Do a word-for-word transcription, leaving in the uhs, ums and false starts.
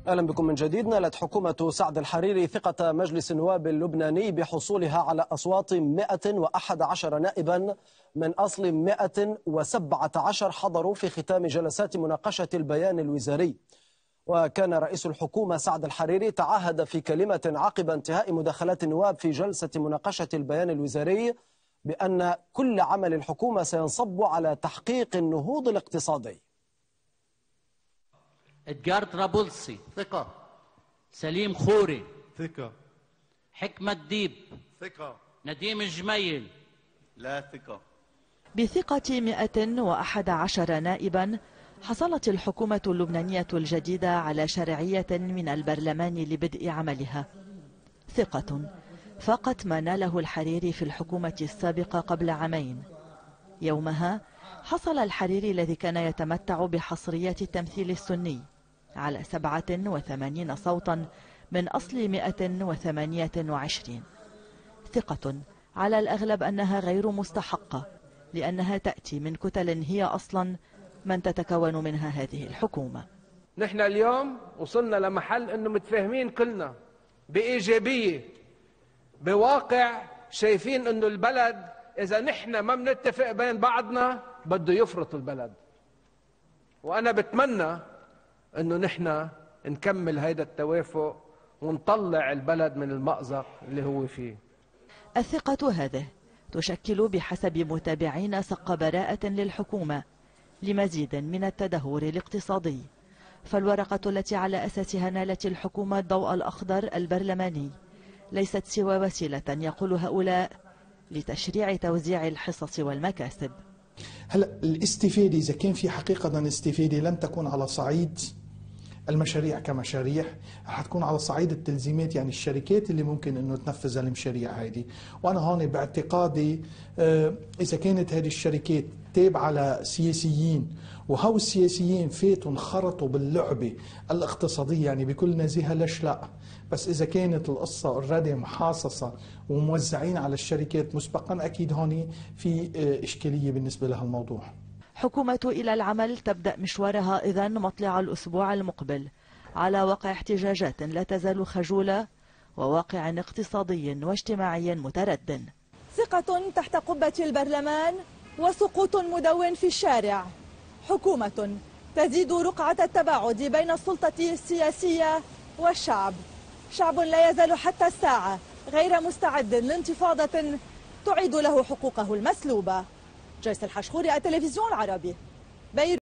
أهلا بكم من جديد. نالت حكومة سعد الحريري ثقة مجلس النواب اللبناني بحصولها على أصوات مئة وأحد عشر نائبا من أصل مئة وسبعة عشر حضروا في ختام جلسات مناقشة البيان الوزاري. وكان رئيس الحكومة سعد الحريري تعهد في كلمة عقب انتهاء مداخلات النواب في جلسة مناقشة البيان الوزاري بأن كل عمل الحكومة سينصب على تحقيق النهوض الاقتصادي. إدجار طرابلسي ثقة. سليم خوري ثقة. حكمة ديب ثقة. نديم الجميل لا ثقة. بثقة مئة وأحد عشر نائبا حصلت الحكومة اللبنانية الجديدة على شرعية من البرلمان لبدء عملها، ثقة فاقت ما ناله الحريري في الحكومة السابقة قبل عامين. يومها حصل الحريري الذي كان يتمتع بحصريات التمثيل السني على سبعة وثمانين صوتا من أصل مئة وثمانية وعشرين، ثقة على الأغلب أنها غير مستحقة لأنها تأتي من كتل هي أصلا من تتكون منها هذه الحكومة. نحن اليوم وصلنا لمحل أنه متفاهمين كلنا بإيجابية بواقع، شايفين أنه البلد إذا نحن ما بنتفق بين بعضنا بده يفرط البلد، وأنا بتمنى أنه نحن نكمل هيدا التوافق ونطلع البلد من المأزق اللي هو فيه. الثقة هذه تشكل بحسب متابعين سق براءة للحكومة لمزيد من التدهور الاقتصادي، فالورقة التي على أساسها نالت الحكومة الضوء الأخضر البرلماني ليست سوى وسيلة يقول هؤلاء لتشريع توزيع الحصص والمكاسب. هلا الاستفادة إذا كان في حقيقة استفادة لن تكون على صعيد المشاريع كمشاريع، حتكون على صعيد التلزيمات، يعني الشركات اللي ممكن انه تنفذ المشاريع هذه. وانا هون باعتقادي اذا كانت هذه الشركات تابعه لسياسيين وهو السياسيين فاتوا انخرطوا باللعبه الاقتصاديه يعني بكل نزاهه، ليش لا؟ بس اذا كانت القصه اوريدي محاصصه وموزعين على الشركات مسبقا اكيد هون في اشكاليه بالنسبه لهالموضوع. حكومة إلى العمل تبدأ مشوارها إذن مطلع الأسبوع المقبل على وقع احتجاجات لا تزال خجولة وواقع اقتصادي واجتماعي متردد. ثقة تحت قبة البرلمان وسقوط مدون في الشارع. حكومة تزيد رقعة التباعد بين السلطة السياسية والشعب. شعب لا يزال حتى الساعة غير مستعد لانتفاضة تعيد له حقوقه المسلوبة. جيس الحشخوري، التلفزيون العربي، بيروت.